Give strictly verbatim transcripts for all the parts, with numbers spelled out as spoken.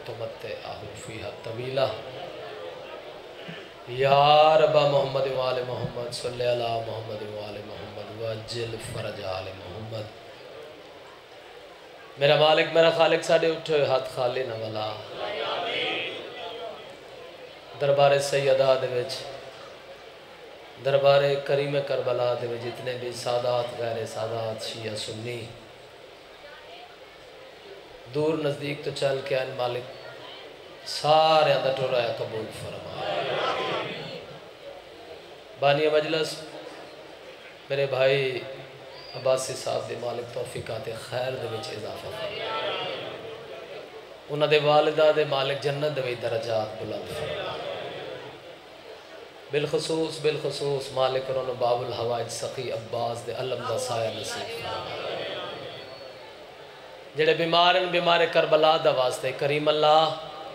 تمتعه فيها طويلا یا رب محمد وآل محمد صلی علی محمد وآل محمد وجل فرج آل محمد۔ میرا مالک میرا خالق ساڑھے اٹھے ہاتھ خالی نہ والا دربار سیدہ دے وچ دربار کریم کربلا دے وچ جتنے بھی سادات غیر سادات شیعہ سنی دور نزدیک تو چل کے آن مالک سارے اندر ٹورایا قبول فرما۔ بانی مجلس میرے بھائی عباسی صاحب دے مالک توفیقات خیر دے وچ اضافہ فرما، انہاں دے والدہ دے مالک جنت دے وچ درجات بلند فرما، بالخصوص بالخصوص مالک انہوں باب الحوائج سخی عباس دے علم دا سایہ نصیب فرما، جڑے بیمارن بیمار کربلا دا واسطے کریم اللہ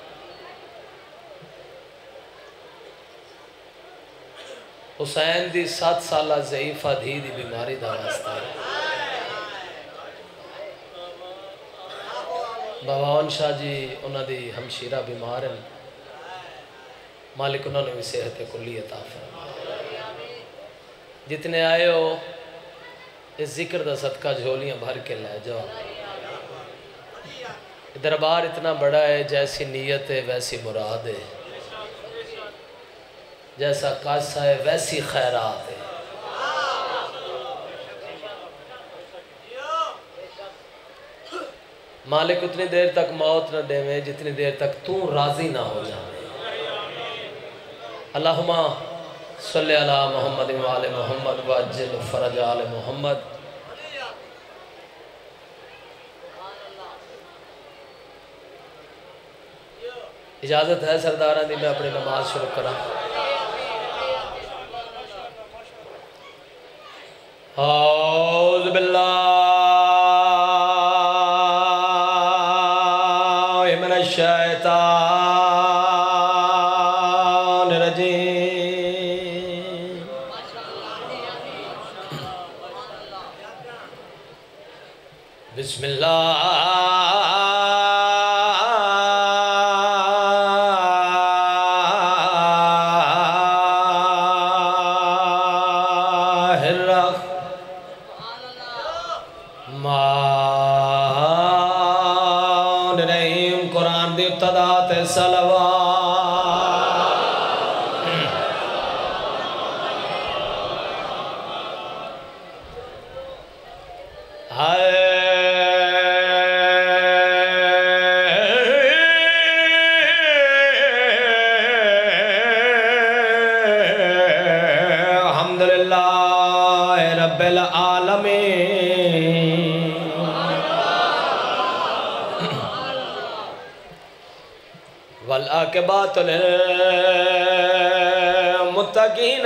حسین دی سات سالہ ضعیفہ دھی دی بیماری دا واسطہ باباون شاہ جی انہاں دی ہمشیرہ بیمارن مالک انہوں نے بھی صحت کلی عطا فرما، جتنے آئے ہو اس ذکر دا صدقہ جھولیاں بھر کے لے جاؤ، دربار اتنا بڑا ہے جیسی نیت ہے ویسی مراد ہے، جیسا قصہ ہے ویسی خیرات ہے۔ مالک اتنی دیر تک موت نہ دے میں جتنی دیر تک تو راضی نہ ہو جائے۔ اللہم صلی علی محمد وآل محمد وعجل فرج آل محمد۔ اجازت ہے سرداران دی میں اپنی نماز شروع کرا۔ اعوذ باللہ من الشیطان الرجیم، بسم اللہ والعاقبات للمتقین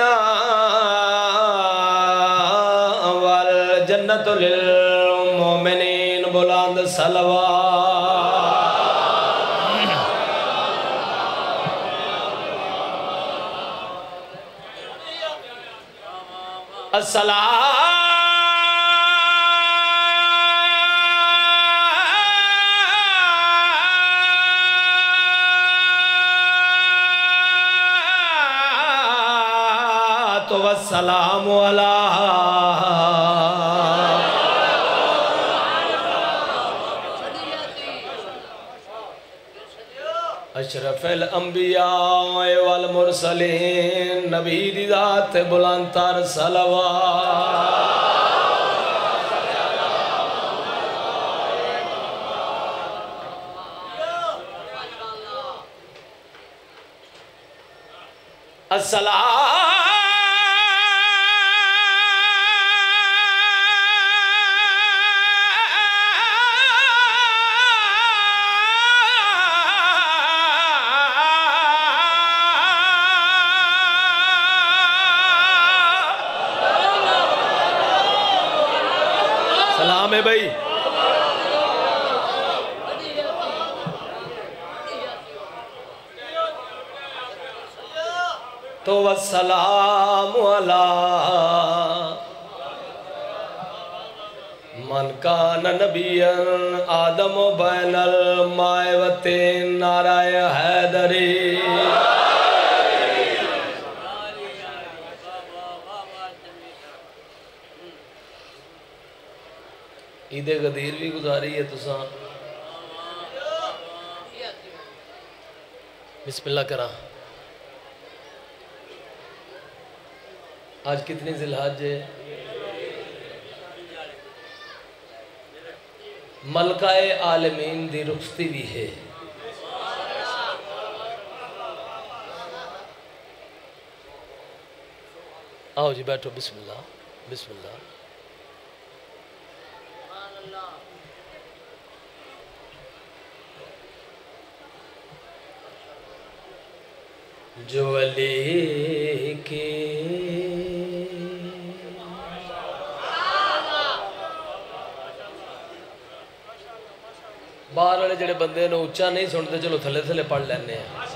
والجنت للمؤمنین، بلند صلوات۔ السلام والسلام علی اشرف الانبیاء والمرسلین، نبی دی ذات بلند تر صلوات۔ السلام سلام ہے بھائی، تو والسلام علی من کان نبیا آدم و بین الماء و تین نعرہ حیدری عید غدیر بھی گزاری ہے تساں بسم اللہ کرا آج کتنی ذی الحج ہے ملکہ عالمین دی رخصتی بھی ہے آؤ جی بیٹھو بسم اللہ بسم اللہ جو علی کی باہر والے جڑے بندے نو اچھا نہیں سنتے چلو تھلے تھلے پڑھ لینے ہیں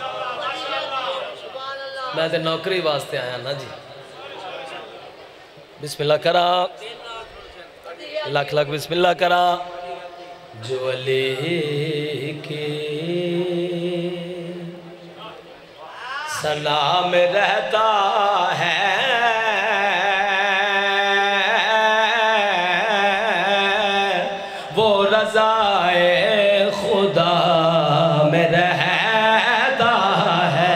میں تے نوکری واسطے آیا نا جی بسم اللہ کرا لاکھ لاکھ بسم اللہ کرا جو علی کی ثنا میں رہتا ہے وہ رضائے خدا میں رہتا ہے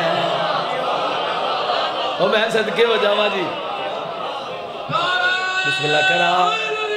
وہ میں صدقے ہو جاواں جی بسم اللہ کرا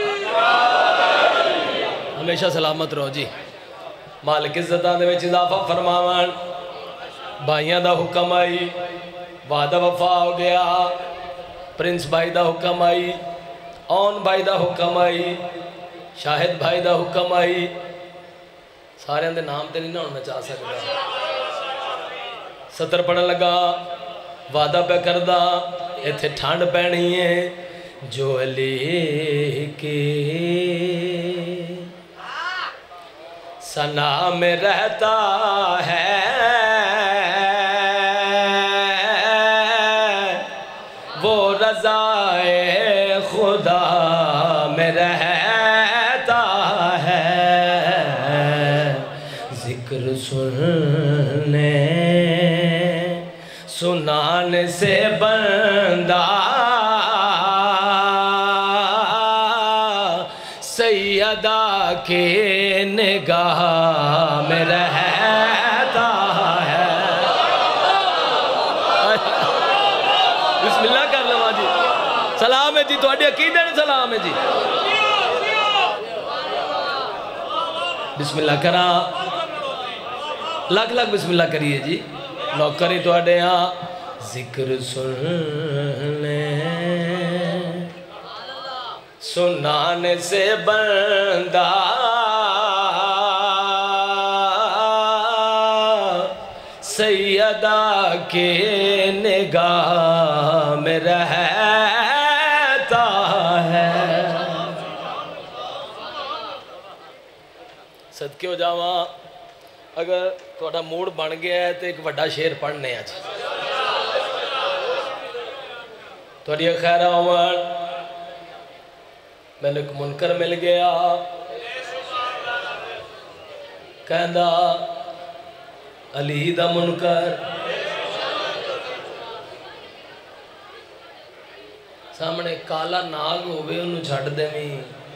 ہمیشہ سلامت رہو جی مالک عزتاں دے وچ اضافہ فرماون بھائیاں دا حکم آئی وعدہ وفا ہو گیا پرنس بھائی دا حکم آئی اون بھائی دا حکم آئی شاہد بھائی دا حکم آئی سارے اندے نام تے نہیں نہ میں چاہ سکتا ستر پڑھن لگا وعدہ پہ کردہ ایتھے ٹھانڈ پہنی ہے جو علی کی ثنا میں رہتا ہے وہ رضائے خدا میں رہتا ہے ذکر سننے سنانے سے بندہ سیدہ کے نگاہ میں رہتا ہے بسم اللہ کر لوا جی سلام ہے جی تو اڈی عقیدہ نے سلام ہے جی بسم اللہ کرا لگ لگ بسم اللہ کریے جی نوکری تو اڈے ہاں ذکر سننے سنانے سے بندہ سیدہ کے نگاہ میں رہتا ہے صدقے ہو جاواں اگر تھوڑا موڈ بن گیا ہے تو ایک وڈا شیر پڑھنے آج تھوڑی خیر عمر میں نے ایک منکر مل گیا کہندہ علی دا منکر سامنے کالا ناگ ہوئے انہوں چھڑ دے میں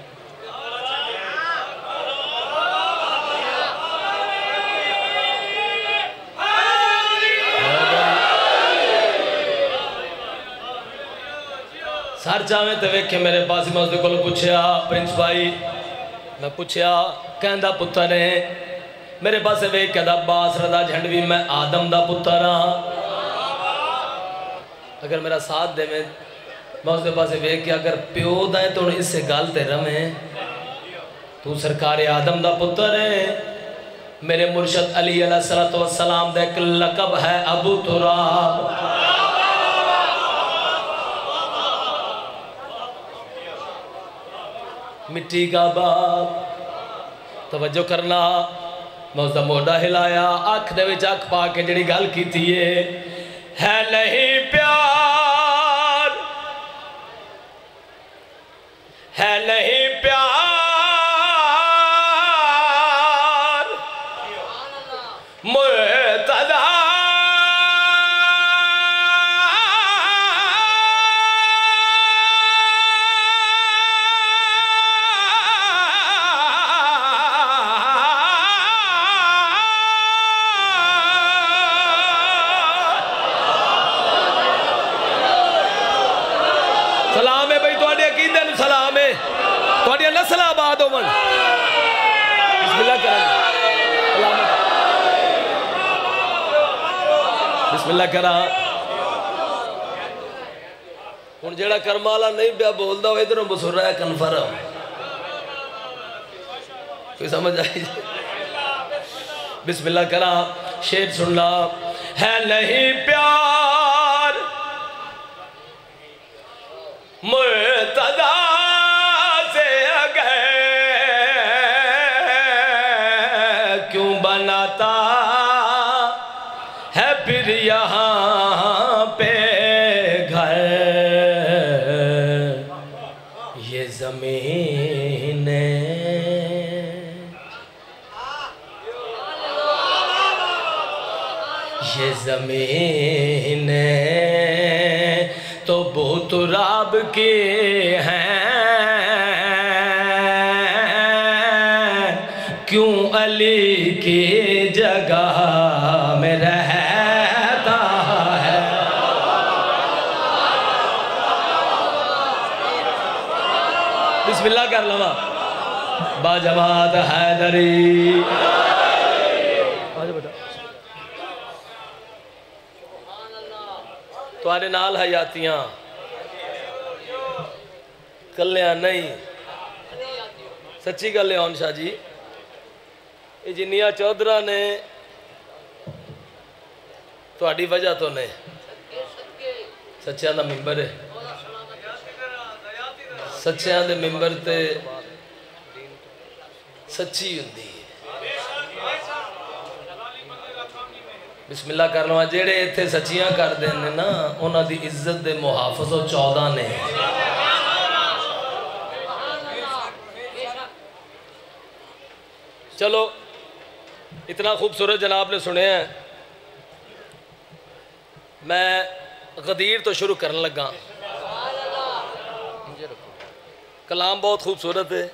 سار چاہویں تے ویکھے میرے پاس میں اس دے کولو پوچھیا پرنس بھائی میں پوچھیا کہندہ پتر ہے میرے پاس ویکھ کہندہ عباس رضا جھنڈوی میں آدم دا پتر ہاں اگر میرا ساتھ دے میں میں اس دے پاس ویکھ کہ اگر پیو دائیں تو اس سے گالتے رمیں تو سرکار آدم دا پتر ہے میرے مرشد علی علیہ السلام دے ایک لقب ہے ابو تراب مٹی کا باپ توجہ کرنا میں اس دا موڑا ہلایا آنکھ دے وچ آنکھ پا کے جڑی گل کیتی ہے ہے نہیں پیار ہے نہیں پیار مرتضی سلام ہے بھائی تواڈے عقیدے نوں سلام ہے تواڈیاں نسلاں آباد ہون بسم اللہ کریں بسم اللہ کرا ہن جیڑا کرم والا نہیں پیا بولدا ہوئے ادھروں بسر رہا ہے کنفرم کوئی سمجھ آئی بسم اللہ کرا شعر سننا ہے نہیں پیار مرتضی سے اگر کیوں بناتا ہے پھر یہاں پہ گھر یہ زمین یہ زمین تو بہت راب کے ہیں کیوں علی کی جگہ میں رہتا ہے بسم اللہ کر لوا با جماعت حیدری تواڈے نال حیاتیاں کلیاں نہیں سچی گل ہے ہون شاہ جی یہ جنیاں چودھرہ نے تواڈی وجہ تو نے سچیاں دا ممبر ہے سچیاں دے ممبر تے سچی ہوندی ہے بسم اللہ کر لواں جیڑے اتھے سچیاں کر دینے نا انہاں دی عزت دے محافظ و چودہ نے چلو اتنا خوبصورت جناب نے سنے ہیں میں غدیر تو شروع کرنے لگا کلام بہت خوبصورت ہے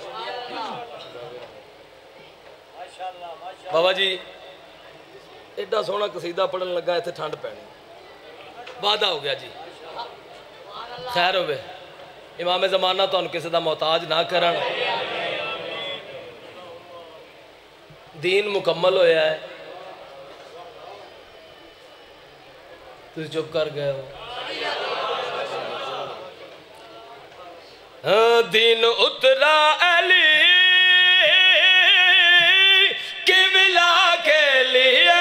بابا جی ایڈا سونا قصیدہ پڑھن لگا ایتھے ٹھنڈ پینی وعدہ ہو گیا جی خیر ہوئے امام زمانہ تو ان کسی دا محتاج نہ کرن دین مکمل ہویا ہے تو چپ کر گئے ہو دین اترا علی کی ملا کے لیے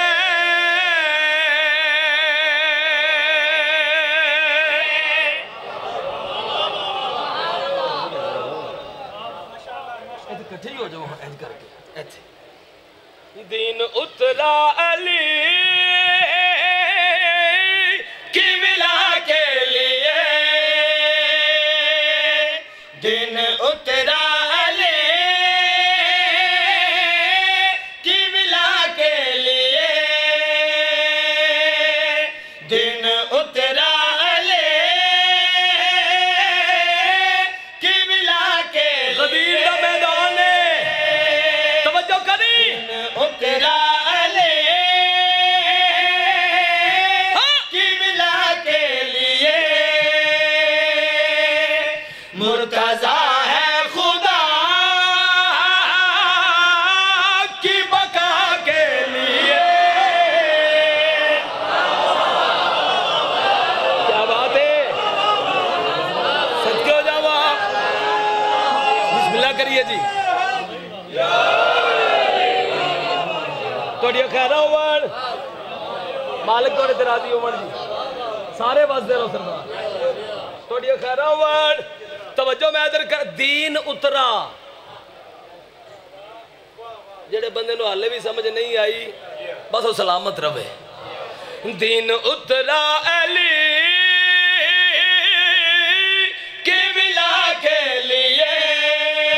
کٹھی ہو جاؤ ایج کر کے ایتھے دین اترا علی کی ملا کے لیے دین اترا علی کی ملا کے لیے دین اترا علی کی ملا کے غدیر دا میدان ہے توجہ کری اترا علی کی ملا کے لیے مرتضی ہے خدا کی بقا کے لیے کیا بات ہے صدقے ہو جاؤ آپ بسم اللہ کریے جی توڑی خیرہ ہوئر مالک توڑی تراضی ہوئر جی سارے باز دے رہو سردار توڑی خیرہ ہوئر توجہ میں ادھر کر دین اترا جڑے بندے نو حالے بھی سمجھ نہیں آئی بس وہ سلامت رہے دین اترا علی کی ملا کے لیے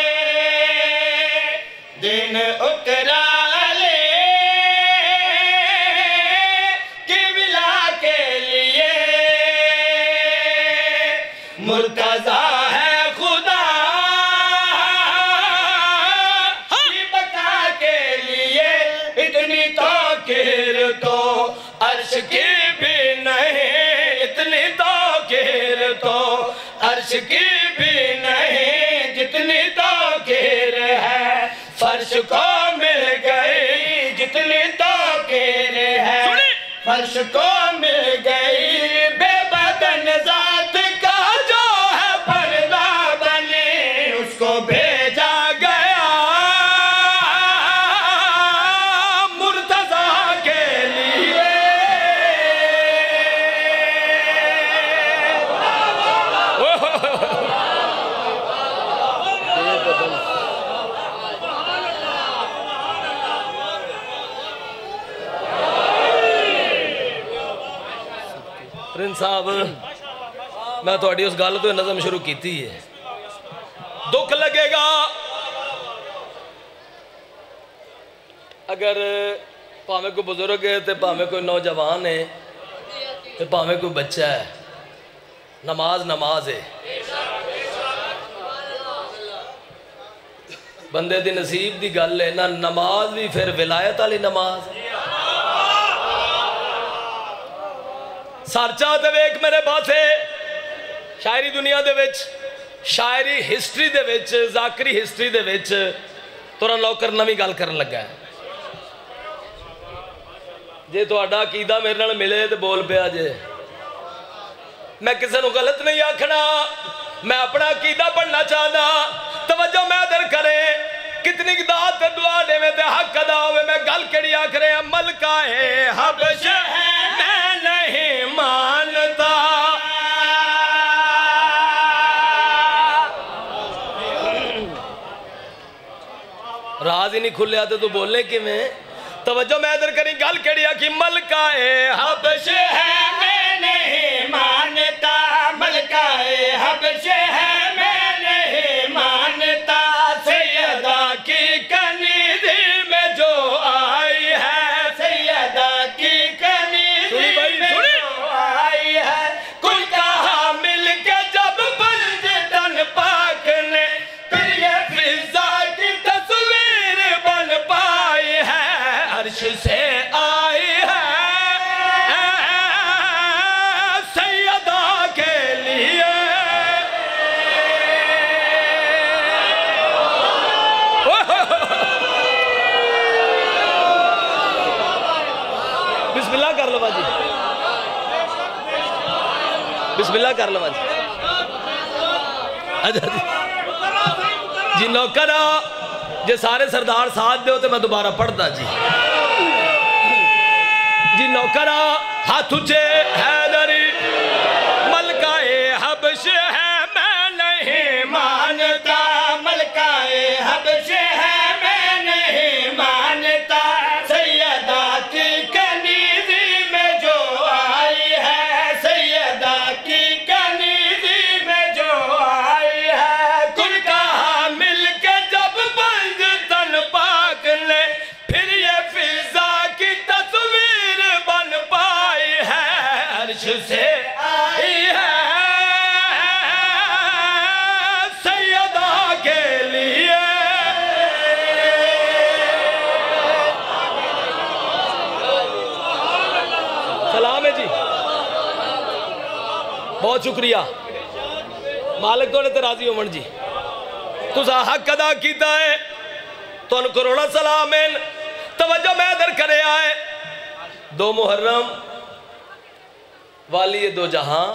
کی بھی نہیں اتنی توقیر تو عرش کی بھی نہیں جتنی توقیر ہے فرش کو مل گئی جتنی توقیر ہے فرش کو مل گئی بے بدن ذات کا جو ہے پردہ بنی اس کو بھیجا گیا مرتضیٰ کے لیے پرنس صاحب میں تو اس گل تو نظم شروع کیتی ہے دکھ لگے گا اگر پاویں کوئی بزرگ ہے تو پاویں کوئی نوجوان ہے تو پاویں کوئی بچہ ہے نماز نماز ہے بندے دی نصیب دی گل ہے نہ نماز بھی پھر ولایت والی نماز سارچا دے ویک میرے پاسے شاعری دنیا دے وچ شاعری history they which ذاکری history they وچ تورا نوکر نویں گل کرن لگا ہے جے تہاڈا عقیدہ میرے نال ملے تے بول پیا جے میں کسے نو غلط نہیں آکھنا میں اپنا عقیدہ پڑھنا چاہنا توجہ میں در کرے کتنی دعات دعا دے میں تے حق ادا ہوئے میں گل کیڑی آکھ رہے عمل کا ہے حبش ہے میں نہیں مانتا راز ہی نہیں کھلے آتے تو بولنے کی میں توجہ میں ادھر کریں گل کیڑی آکھی ملکہ حبش ہے میں نہیں مانتا ملکہ حبش ہے میں نہیں مانتا سیدہ کی کنیزی میں جو آئی ہے سیدہ کی کنیزی میں جو آئی ہے کل کہا مل کے جب بلجدن پاک نے پھر یہ فضا کی تصویر بن پائی ہے عرش سے آئی ہے سیدہ کے لیے بسم اللہ کر لو باجی بسم اللہ کر لو باجی جی نوکرہ جی سارے سردار ساتھ دے ہوتے میں دوبارہ پڑھتا جی جی نوکرہ ہاتھ اچھے حیدری ملکہ حبش ہے میں نہیں مانتا ملکہ حبش ہے میں نہیں مانتا سیدہ کی کنیزی میں جو آئی ہے سیدہ کی کنیزی میں جو آئی ہے کل کہا مل کے جب بلجدن پاک نے پھر یہ فضا کی تصویر بن پائی ہے عرش سے آئی ہے سیدہ کے لیے سلام ہے جی بہت شکریہ مالک تو نے راضی عمر جی تسا حق ادا کیتا ہے تو ان کروڑا سلام ہے توجہ میں در کرے آئے دو محرم والی دو جہاں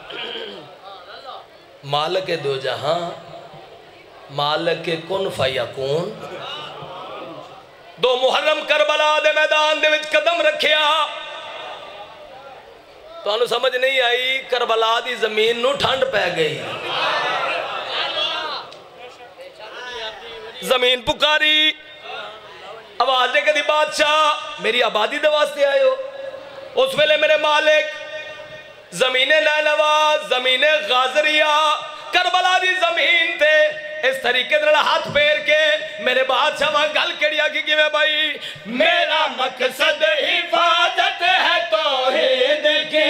مالک دو جہاں مالک کن فیکون دو محرم کربلا دے میدان دے وچ قدم رکھیا تو انہوں سمجھ نہیں آئی کربلا دی زمین نو ٹھنڈ پہ گئی زمین پکاری آواز دے کہ دی بادشاہ میری آبادی دے واسطے آئے ہو اس ویلے میرے مالک زمین نینوا زمین غازریہ کربلا دی زمین تے اس طریقے دے ہاتھ پیر کے میرے بادشاہ وہاں گل کڑیا کی کہ میں بھائی میرا مقصد حفاظت ہے توحید کی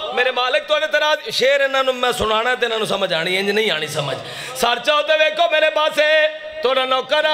میرے مالک تو طرح شیر انہوں میں سنانا تے انہوں سمجھ آنی انج نہیں آنی سمجھ سار چاہتے ویکو میرے پاسے توڑا نوکرہ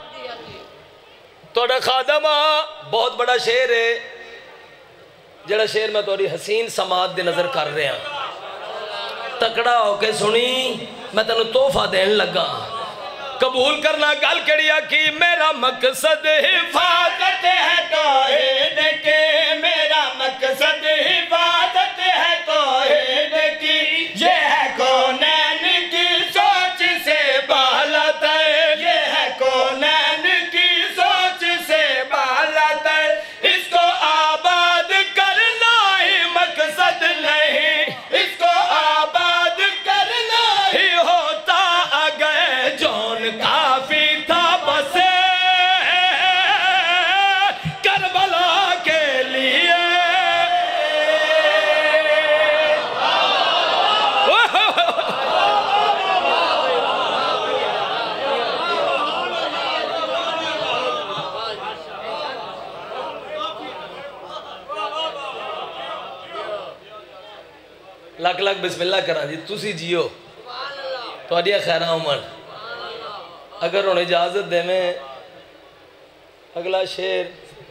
توڑا خادمہ بہت بڑا شیر ہے جڑا شیر میں توڑی حسین سماعت دے نظر کر رہے ہیں تکڑا ہو کے سنی میں تنہوں توفہ دین لگا قبول کرنا گل کڑیا کی میرا مقصد حفاظت ہے توحید کے میرا مقصد حفاظت ہے توحید کی یہ ہے کونین کی سوچ سے بالا تر یہ ہے کونین کی سوچ سے بالا تر اس کو آباد کرنا ہی مقصد نہیں اس کو آباد کرنا ہی ہوتا اگر جون کافی تھا بس کربلا کے لیے لکھ لکھ بسم اللہ کرا جی تُسی جیو تو اڈیا خیرہ عمر اگر انہیں اجازت دے میں اگلا شیر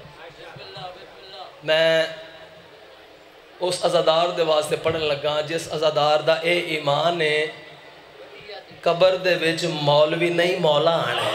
میں اس عزادار دے واسطے پڑھن لگا جس عزادار دا اے ایمان ہے قبر دے وچ مولوی نہیں مولا آنے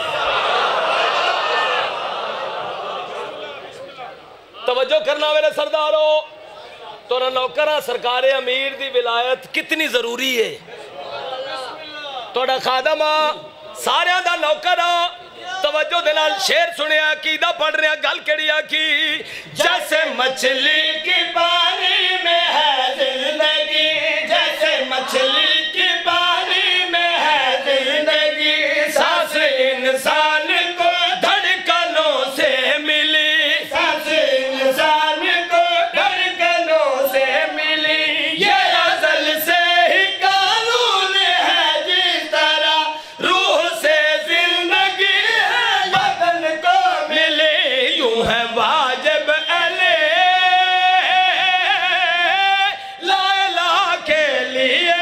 توجہ کرنا میرے سرداروں تو نوکرہ سرکار امیر دی ولایت کتنی ضروری ہے توڑا خادمہ سارے دا نوکرہ توجہ دلال شیر سنے عقیدہ پڑھ رہے ہیں گل کڑیا کی جیسے مچھلی کی پانی میں ہے زندگی جیسے مچھلی کی پانی میں ہے زندگی سانس انسان کو دھڑکنوں سے ملی سانس انسان کو دھڑکنوں سے ملی یہ ازل سے ہی قانون ہے جس طرح روح سے زندگی ہے بدن کو ملی یوں ہے واجب علیہ لا الہ کے لیے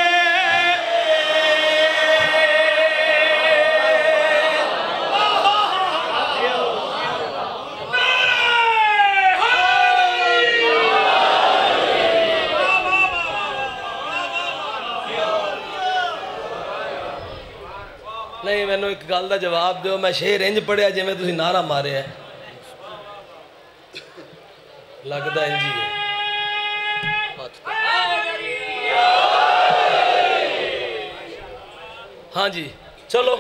نہیں میں نے ایک گل دا جواب دیو میں شیر انج پڑھیا جی میں تُسی نعرہ مارے ہیں لگتا ہے جی ہاں جی چلو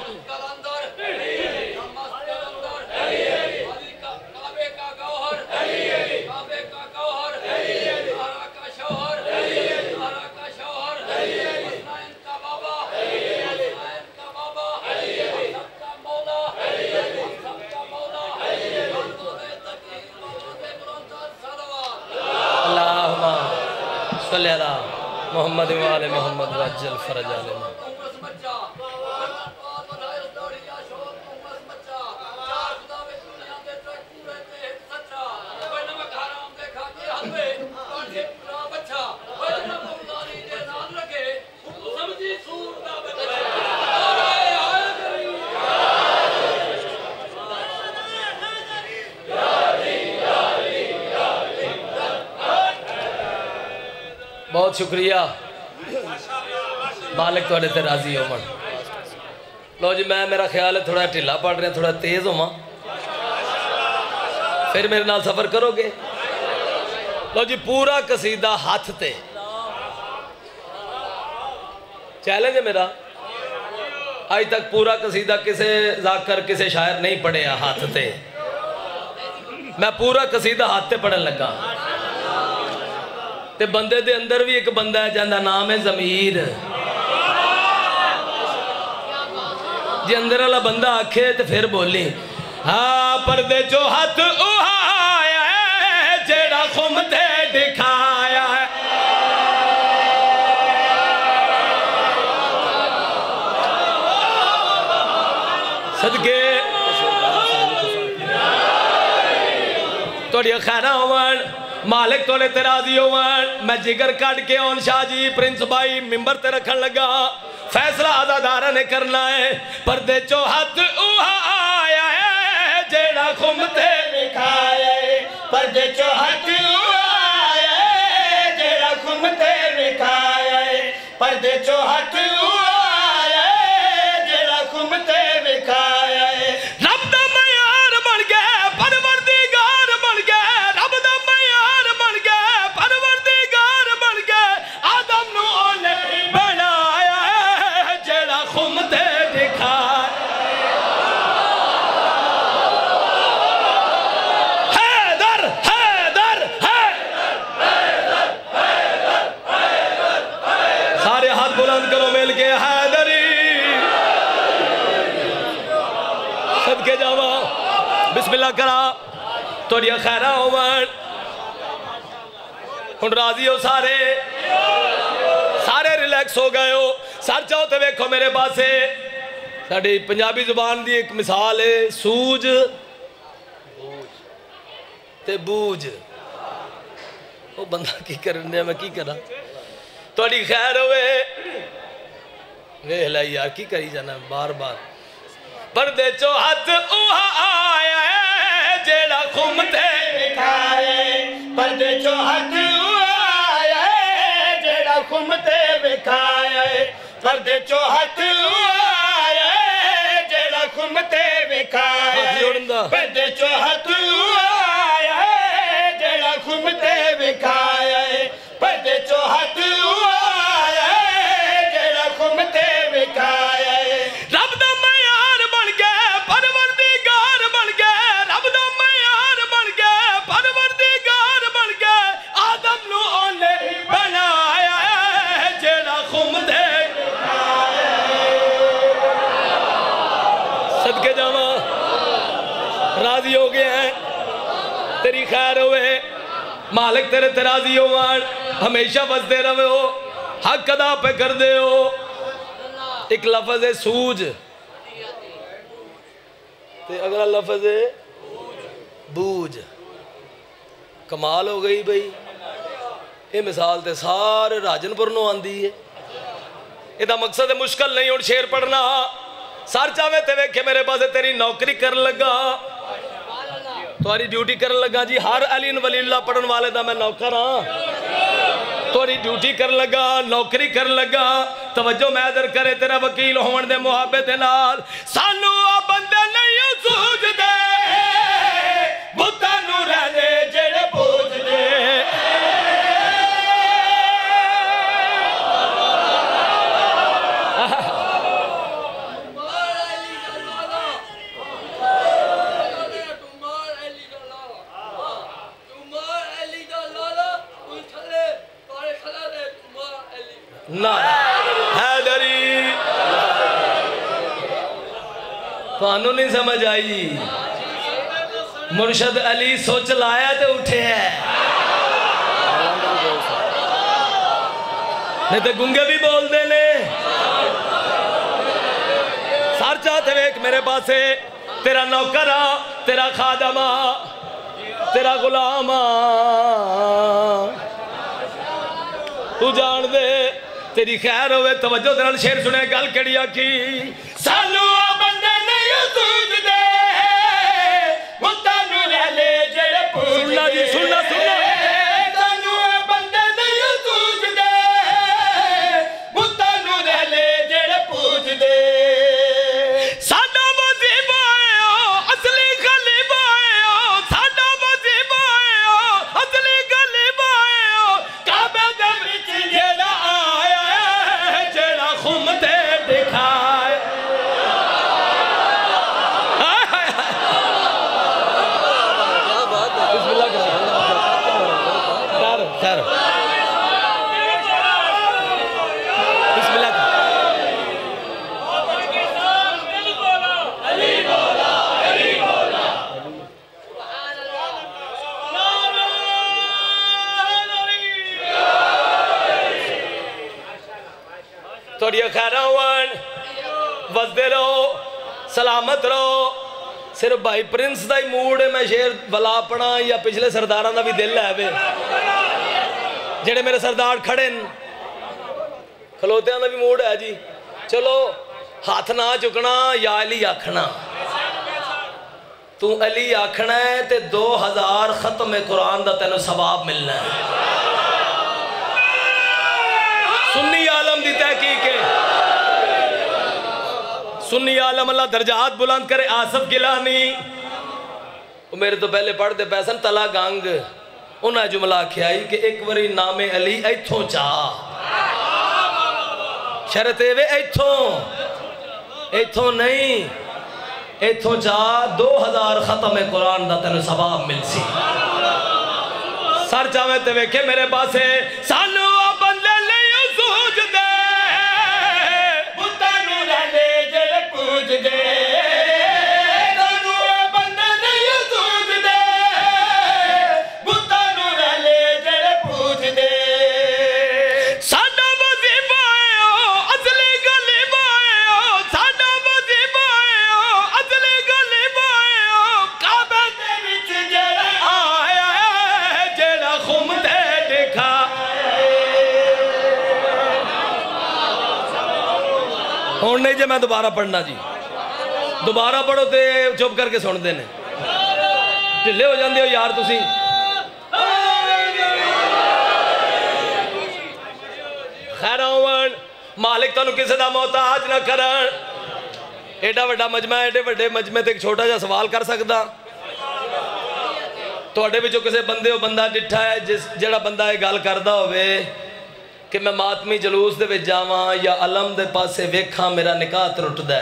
صلی اللہ محمد وآل محمد وعجل فرج علیہ بہت شکریہ مالک تو اڈے تے راضی ہو من لو جی میں میرا خیال ہے تھوڑا ٹھلا پڑھ رہے ہیں تھوڑا تیز ہو ماں پھر میرے نال سفر کرو گے لو جی پورا قصیدہ ہاتھ تے چیلنج ہے میرا آج تک پورا قصیدہ کسے ذاکر کسے شاعر نہیں پڑھے ہاتھ تے میں پورا قصیدہ ہاتھ تے پڑھن لگا تے بندے دے اندر بھی ایک بندہ ہے جہاں نام ہے ضمیر جی اندر والا بندہ آکھے تے پھر بولی ہاں پردے جو ہاتھ اُہایا ہے جیڑا خم تے دکھایا ہے صدقے توڑی خیرہ ہوان مالک تو نے تراضی ہوئن میں جگر کٹ کے آن شاہ جی پرنس بائی ممبر تے رکھن لگا فیصلہ آزادارہ نے کرنا ہے پردے چوہت اوہا آیا ہے جیڑا خمتے وکھایا ہے پردے چوہت اوہا آیا ہے جیڑا خمتے وکھایا ہے پردے چوہت اوہا آیا ہے جیڑا خمتے وکھایا ہے رب دا معیار بن گئے پروردگار بن گئے رب دا معیار بن گئے پروردگار بن گئے آدم نو اونے بنایا ہے جیڑا خمتے دکھایا حیدر حیدر حیدر سارے ہاتھ بلند کرو مل کے حیدری صدقے جاوا بسم اللہ کرا توڑیا خیرہ ہومن ہن راضی ہو سارے سارے ریلیکس ہو گئے ہو سر چاہو تے ویکھو میرے پاسے ساڑھی پنجابی زبان دی ایک مثال ہے سوج تے بوج وہ بندہ کی کرنے میں کی کرا توڑی خیر ہوئے ویہ لائی یار کی کری جانا بار بار پردے چوہت اوہا آیا ہے جیڑا خمتے وکھایا ہے پردے چوہت اوہا آیا ہے جیڑا خمتے وکھایا ہے پردے چوہت اوہا آیا ہے جیڑا خمتے وکھایا ہے پردے چوہت اوہا آیا ہے جیڑا خمتے وکھایا ہے پردے چوہت اوہا آیا ہے جیڑا خمتے وکھایا ہے رب دا معیار بن گئے پروردگار بن گئے رب دا معیار بن گئے پروردگار بن گئے آدم نو اونے بنایا ہے جیڑا خمتے صدقے جاواں راضی ہو گئے ہیں تیری خیر ہوئے مالک تیرے تراضی ہوئے ہمیشہ بستے رہے ہو حق ادا پہ کر دے ہو ایک لفظ ہے سوج تے اگلا لفظ ہے بوج کمال ہو گئی بھئی یہ مثال تے سارے راجن پر نو آن دی ہے یہ دا مقصد مشکل نہیں اور شیر پڑھنا سار چاہوے تے وے کہ میرے پاس تیری نوکری کر لگا تواری ڈیوٹی کر لگا جی ہر علی ولی اللہ پڑھن والے دا میں نوکر ہاں تواری ڈیوٹی کر لگا نوکری کر لگا توجہ میں ادھر کرے تیرا وکیل ہون دے محبت نال سانو آ بندے نہیں سوج دے بتا نو رہنے جڑے پوج دے حیدری توانو نہیں سمجھ آئی مرشد علی سوچ لایا تے اٹھے ہے نہیں تے گنگے بھی بول دے لے سار چاہتے ویک میرے پاسے تیرا نوکرہ تیرا خادمہ تیرا غلامہ تو جان دے تیری خیر ہوئے توجہ دران شیر سنے گل کڑیا کی سانو آ بندے نہیں سوج دے متانو رہ لے جڑے پوج دے سننا جی سننا سننا سانو آ بندے نہیں سوج دے متانو رہ لے جڑے پوج دے ساڈا وظیفہ ہے اصلی خلیفہ ہے ساڈا وظیفہ ہے اصلی خلیفہ ہے کعبے دے وچ جیڑا آیا ہے جیڑا خمتے دکھائے بسم اللہ خیر خیر بسم اللہ توڑی خیرہ ہوئن وزدے رہو سلامت رہو صرف بھائی پرنس دا ہی موڈ ہے میں شیر بلا پڑا یا پچھلے سرداراں دا بھی دل ہے بے جڑے میرے سردار کھڑے کھلوتیاں دا بھی موڈ ہے جی چلو ہاتھ نہ چکنا یا علی آکھنا تو علی آکھنا ہے تے دو ہزار ختم قرآن دا تینو ثواب ملنا ہے سنی عالم دی تحقیق ہے سنی عالم اللہ درجات بلند کرے آصف گیلانی وہ میرے تو پہلے پڑھ دے پیسن تلا گانگ انہاں جملہ کھیائی کہ ایک وری نام علی ایتھوں چاہ شرط ہے ایتھوں ایتھوں نہیں ایتھوں چاہ دو ہزار ختم قرآن دا تینو ثواب مل سی سر چاہویں تے ویکھے میرے پاسے سانو بندے لئے سوچ دے بُتّا نو رہنے جڑے پوچھ دے سانو بندے لئے سوچ دے بُتّا نو رہنے جڑے پوچھ دے ساڈا وظیفہ ہے او اصلی غلیبہ ہے او ساڈا وظیفہ ہے او اصلی غلیبہ ہے او کعبہ دے وچ جڑا آیا ہے جیڑا خم تے دکھا ہون نہیں جے میں دوبارہ پڑھنا جی دوبارہ پڑھو تے چپ کر کے سن دینے ڈھلے ہو جاندے ہو یار تسی خیر آون مالک تانوں کسے دا محتاج نہ کرن ایڈا وڈا مجمع ایڈے وڈے مجمع تے ایک چھوٹا جا سوال کر سکدا توڑے بھی جو کسے بندے ہو بندہ ڈٹھا ہے جس جڑا بندہ یہ گال کردہ ہوئے کہ میں ماتمی جلوس دے وچ جاواں یا علم دے پاسے ویکھاں میرا نکاح ترٹ دے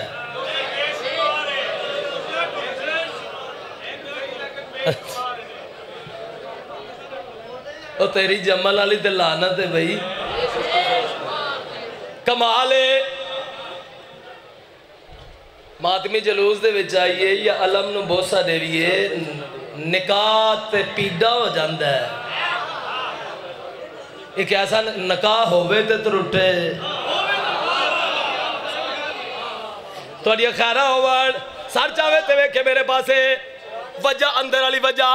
او تیری جمل علی تے لعنت ہے بھئی کمال ہے ماتمی جلوس دے وچ آئیے یا علم نو بوسا دیویے نکاح تے پیڈا ہو جاندہ ہے ایک ایسا نکاح ہوئے تے ترٹے تو یہ خیرہ ہووڑ سار چاہوے تے وے کہ میرے پاسے وجہ اندر والی وجہ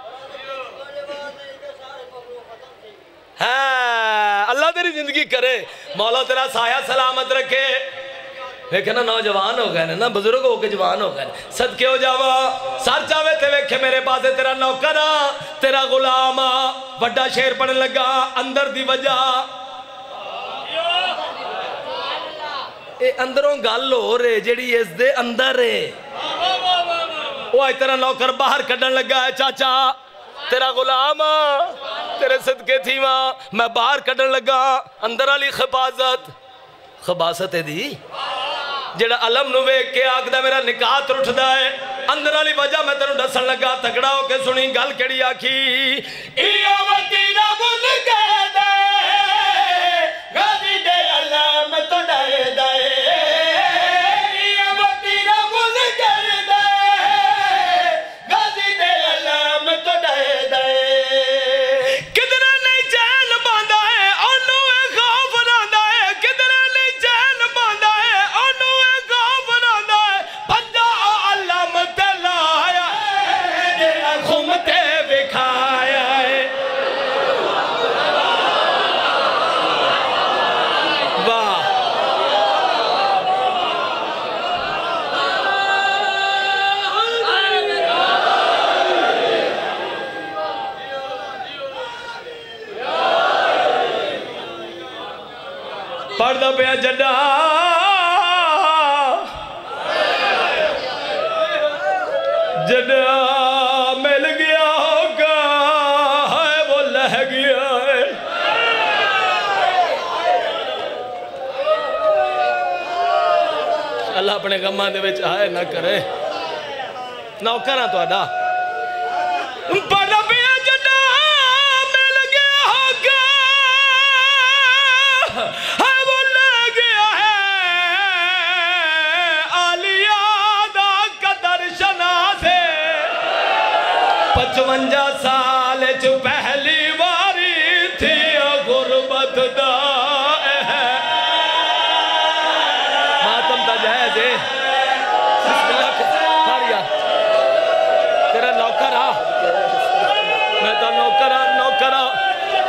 ہے اللہ تیری زندگی کرے مولا تیرا سایہ سلامت رکھے ویکھے نا نوجوان ہو گئے نا بزرگ ہو کے جوان ہو گئے صدقے ہو جاوا سر چاہوے تے ویکھے میرے پاسے تیرا نوکرہ تیرا غلام وڈا شیر پڑھنے لگا اندر دی وجہ اے اندروں گل ہو رہے جیڑی اس دے اندر ہے وہ آئی تیرا نوکر باہر کڈن لگا ہے چاچا تیرا غلام تیرے صدقے تھی ماں میں باہر کڈن لگا اندر والی خبازت خباست ہے دی جیڑا علم نو ویک کے آگ دا میرا نکاح ترٹ دا ہے اندر والی وجہ میں تینوں ڈسن لگا تکڑا ہو کے سنی گل کیڑی آکھی ایو وکیرہ بن کے دے غازی دے علم تو ڈائے دائے ایو وکیرہ بن کے دے غازی دے علم تو ڈائے دائے کدھر نہیں چین باندھا ہے انہوں اے خوف راندہ ہے کدھر نہیں چین باندھا ہے انہوں اے خوف راندہ ہے بندہ علم تے لایا جیڑا خم تے بکھایا ہے واہ پردہ پہ جڈا جڈا مل گیا ہوگا ہے وہ لہ گیا ہے اللہ اپنے غمہ دے وچ آئے نہ کرے نوکرہ تو ادا پردہ پہ جڈا مل گیا ہوگا ہے وہ لہ گیا ہے آلیہ دا قدر شناسے پچونجا سال چو پہلی واری تھی غربت دا ماتم تا جائز ہے بسم اللہ کھاریا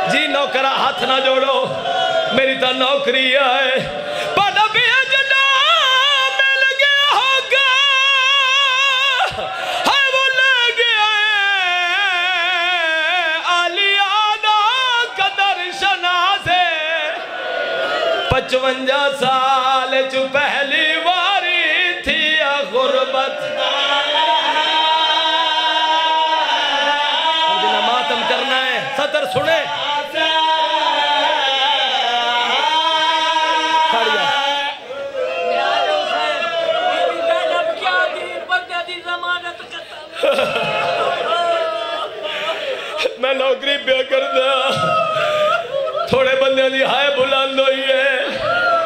جی نوکرہ ہاتھ نہ جوڑو میری تا نوکری ہے پڑھا بھی جنا مل گیا ہوگا ہے وہ لے گیا آلیانہ قدر شناسے پچونجا سال جو پہلی واری تھی غربت جنہ ماتم کرنا ہے سطر سنے میں نوکری پہ کر دیا تھوڑے بندے دی ہائے بلند ہوئی ہے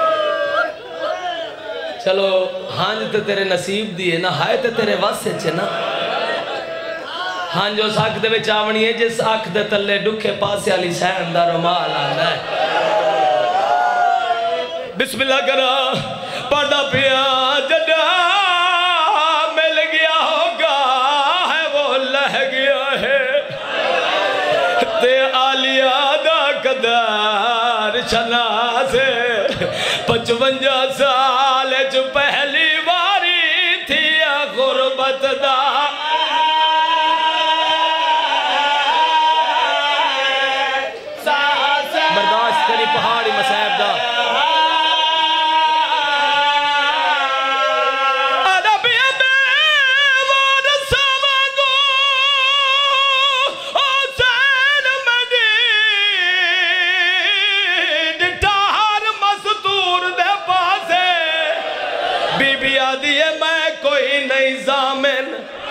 چلو ہانج تے تیرے نصیب دیئے نا ہائے تے تیرے واسے چھے نا ہانج اس آنکھ دے بچ آونی ہے جس آنکھ دے تلے ڈکھے پاسے علی سین دا رمال آنا ہے بسم اللہ کرا پڑھا پیا جڑا مل گیا ہوگا ہے وہ لہ گیا ہے تے آلیا دا قدر شنا سے پچونجا سال جو پہلی واری تھی غربت دا برداشت کری پہاڑی مسائب دا بی بی آدھی ہے میں کوئی نہیں زامن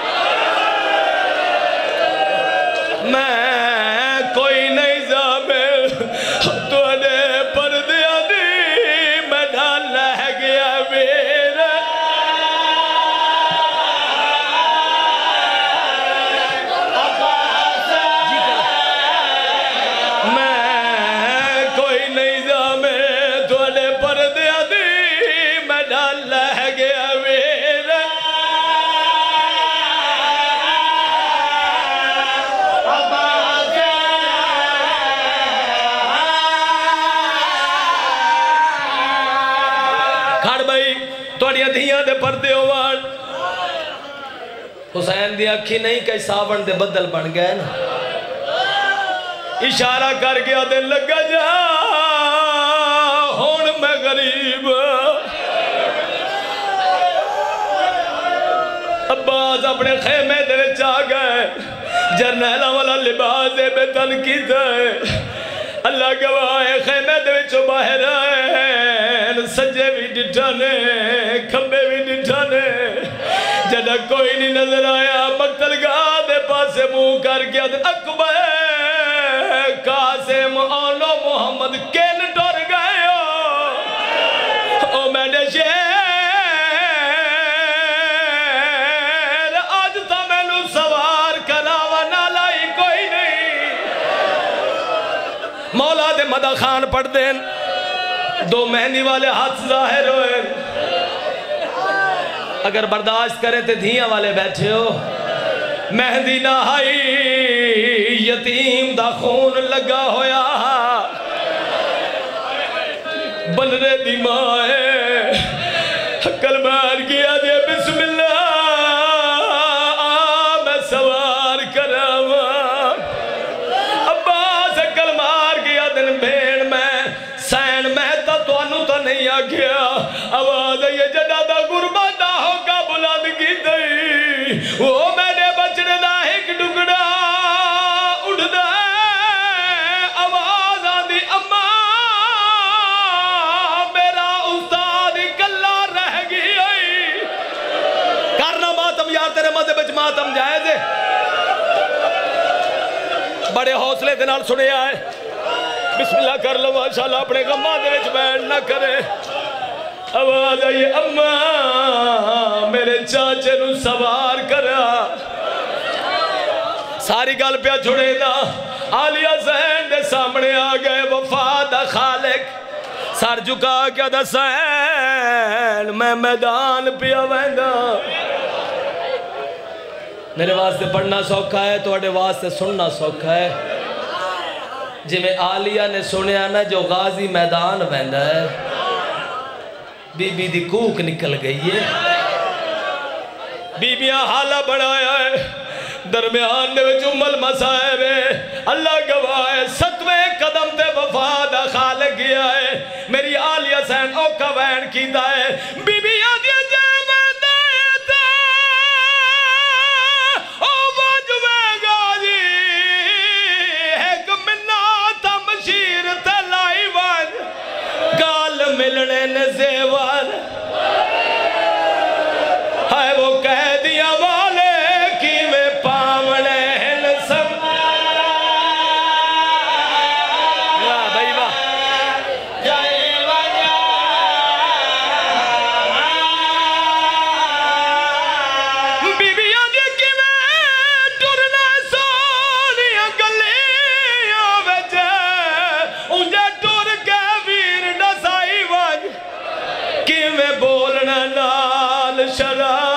میں کوئی نہیں زامن تو نے پردے آدھی میں ڈھال لہ گیا میرا میں کوئی نہیں زامن تو نے پردے آدھی میں ڈھال لہ گیا میرا کھڑ بھائی توڑیاں دھیاں دے پردے ہووان حسین دی اکھی نہیں کئی ساون دے بدل بن گئے نا اشارہ کر گیا دے لگا جا ہون میں غریب عباس اپنے خیمے دے چاہ گئے جرنیلہ والا لباس دے بے تنقید ہے اللہ گواہ خیمے دے چو باہر آئے سجے بھی ڈٹھانے کھمبے بھی ڈٹھانے جدہ کوئی نہیں نظر آیا مقتل گاہ دے پاسے منہ کر گیا دے اکبر قاسم اولو محمد کین ڈر گئے ہو او میں نے شیر آج تا میں نو سوار کراوا نالائی کوئی نہیں مولا دے مدہ خان پڑھ دین دو مہندی والے ہاتھ ظاہر ہوئے اگر برداشت کرے تے دھیاں والے بیٹھے ہو مہندی نہائی یتیم دا خون لگا ہویا بلرے دی مائے کلمار کیا دے بسم اللہ آ میں سوار کراوا عباس کلمار کیا دن بھیڑ میں سین میں تا تو انو تا نہیں آگیا آواز یہ جڑا دا گربہ دا ہوگا بلند کی دئی وہ میں نے بچنے دا ایک ڈگڑا اڑ دا آواز آدھی اماں میرا استاد کلا رہ گئی کرنا ماتم یار تیرے مدے بچ ماتم جائے دے بڑے حوصلے دنال سنے آئے بسم اللہ کر لو ماشاءاللہ اپنے غمہ دے وچ بیٹھ نہ کرے آواز آئی اماں میرے چاچے نو سوار کرا ساری گل پہ چھڑے دا آلیہ زین دے سامنے آ گئے وفا دا خالق سار جھکا کیا دا سین میں میدان پہ ویندہ میرے واسطے پڑھنا سوکھا ہے تو اڑے واسطے سننا سوکھا ہے جی میں آلیہ نے سنیا نا جو غازی میدان ویندا ہے بی بی دی کوک نکل گئی ہے بی بیاں حالہ بڑھایا ہے درمیان دے وچ ام المصائب ہے اللہ گواہ ہے ستویں قدم تے وفاد خالق گیا ہے میری آلیہ سین اوکا وین کیتا ہے بی بیاں دی ملنے نزیوان ہائے وہ کہہ دیا والے کی میں پامنے نسم واہ بھائی واہ جائے وجہ بی بیاں دی کی میں ٹرنا سونیاں گلیاں وجہ انجھے ٹر کے ویر نسائی کہ میں بولنا نال شراب